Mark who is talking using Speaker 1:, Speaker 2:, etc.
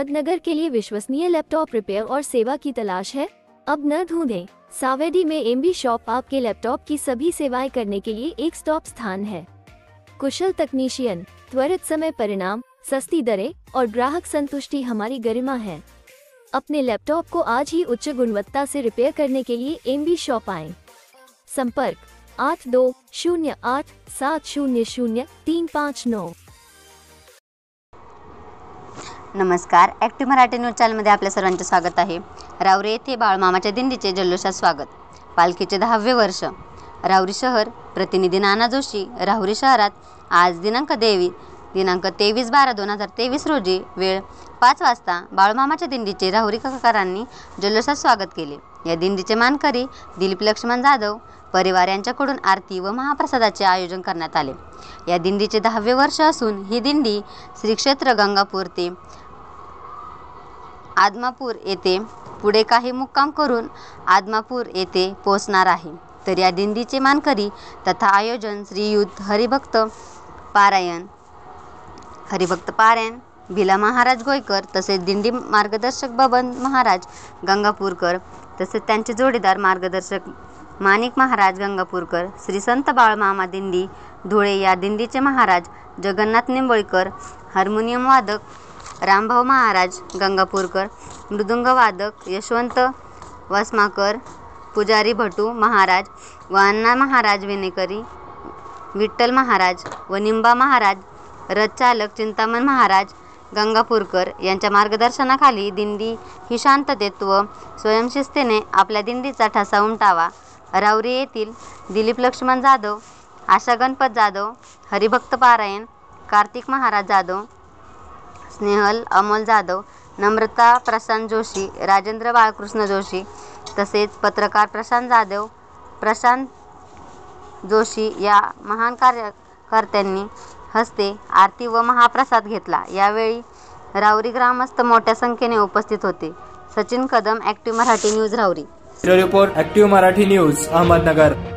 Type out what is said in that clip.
Speaker 1: अहमदनगर के लिए विश्वसनीय laptop repair और सेवा की तलाश है? अब न ढूंढें। सावेडी में एमबी शॉप आपके लैपटॉप की सभी सेवाएं करने के लिए एक स्टॉप स्थान है। कुशल तकनीशियन, त्वरित समय परिणाम, सस्ती दरें और ग्राहक संतुष्टि हमारी गरिमा है। अपने लैपटॉप को आज ही उच्च गुणवत्ता से रिपेयर करने के लिए एमबी शॉप आएं। संपर्क 8208700359।
Speaker 2: नमस्कार, ॲक्टिव्ह मराठी न्यूज चॅनलमध्ये आपल्या सर्वांचे स्वागत आहे। राहुरी येथे बाळमामाच्या दिंडीचे जल्लोषात स्वागत। पालखीचे 10वे वर्ष। राहुरी शहर प्रतिनिधी नाना जोशी। राहुरी शहरात आज दिनांक 23/12/2023 रोजी वेळ 5 वाजता बाळमामाच्या दिंडीचे राहुरीकरांनी जल्लोषात स्वागत केले। या दिंडीचे मानकरी दिलीप लक्ष्मण जाधव परिवार यांच्याकडून आरती व महाप्रसादाचे आयोजन करण्यात आले। या दिंडीचे 10वे वर्ष असून ही दिंडी श्री क्षेत्र गंगापूर ते आदमापूर येथे पुढे काही मुक्काम करून आदमापूर येथे पोहोचणार आहे। तर या दिंडीचे मानकरी तथा आयोजन श्रीयुत हरिभक्त पारायण भिला महाराज गोयकर, तसेच दिंडी मार्गदर्शक बबन महाराज गंगापूरकर, तसेच त्यांचे जोडीदार मार्गदर्शक माणिक महाराज गंगापूरकर, श्री संत बाळमामा दिंडी धुळे या दिंडीचे महाराज जगन्नाथ निंबोळकर, हार्मोनियम वादक रामभाऊ महाराज गंगापूरकर, मृदुंग वादक यशवंत वसमाकर, पुजारी भटू महाराज व अण्णा महाराज विनेकरी, विठ्ठल महाराज व निंबा महाराज, रथ चालक चिंतामण महाराज गंगापूरकर यांच्या मार्गदर्शनाखाली दिंडी ही शांततेत व स्वयंशिस्तीने आपल्या दिंडीचा ठसा उमटावा। राहुरी येथील दिलीप लक्ष्मण जाधव, आशा गणपत जाधव, हरिभक्त पारायण, कार्तिक महाराज जाधव, स्नेहल अमोल जाधव, नम्रता प्रशांत जोशी, राजेंद्र बाळकृष्ण जोशी, तसेच पत्रकार प्रशांत जाधव, प्रशांत जोशी या महान कार्यकर्त्यांनी हस्ते आरती व महाप्रसाद घेतला। यावेळी राहुरी ग्रामस्थ मोठ्या संख्येने उपस्थित होते। Sachin Kadam, active Marathi news Rahuri.
Speaker 3: Report active Marathi news Ahmednagar.